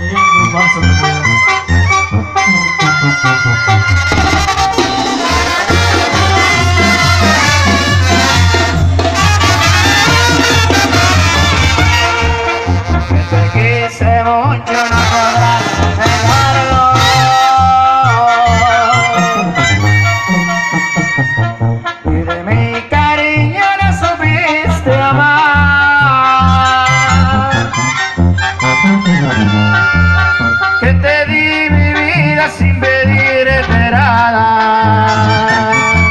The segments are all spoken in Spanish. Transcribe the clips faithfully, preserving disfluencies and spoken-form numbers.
Que te di mi vida sin pedirte nada.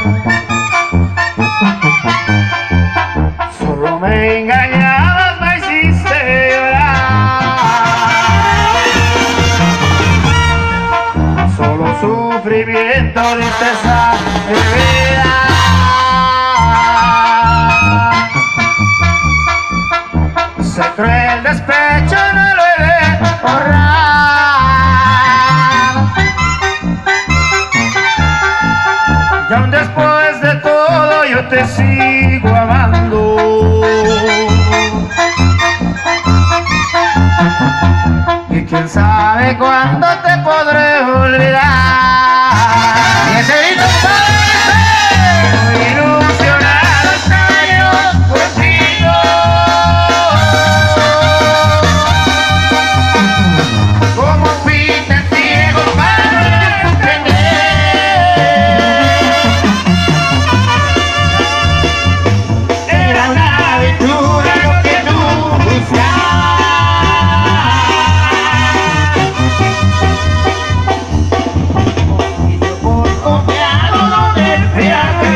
Solo me engañabas, me hiciste llorar. Solo sufrimiento, tristeza y vida. Ese cruel despecho no lo he de borrar. Y aún después de todo yo te sigo amando. Y quién sabe cuándo te podré olvidar. Y ese grito ilusionado estaba yo contigo. Como fui tan ciego para entender. Era una aventura lo que tú buscabas. Y yo por confiado no me fui a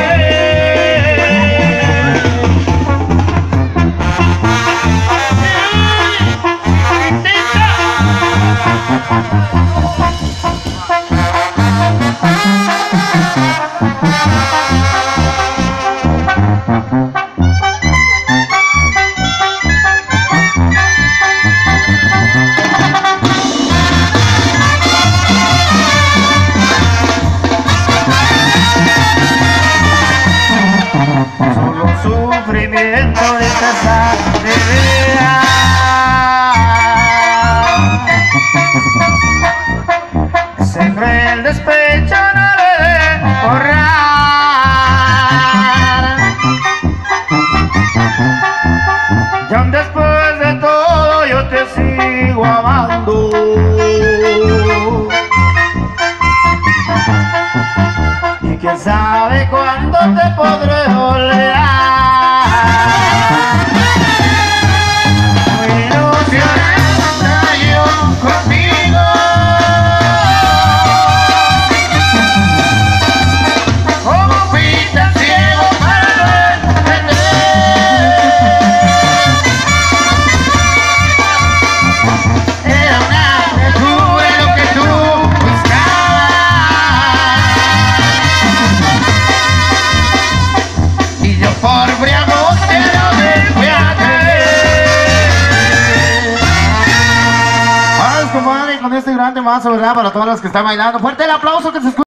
solo sufrimiento, tristeza de vida. Ese cruel despecho no lo he de borrar. Y aún después de todo yo te sigo amando. Y quién sabe cuándo te podré olvidar. Muy ilusionado estaba yo contigo. Como fui tan ciego para no entender. Era una aventura lo que tú buscabas. Y yo por briagote no me fui a creer. Vamos, compadre, con este gran temazo, ¿verdad? Para todos los que están bailando. Fuerte el aplauso que se escucha.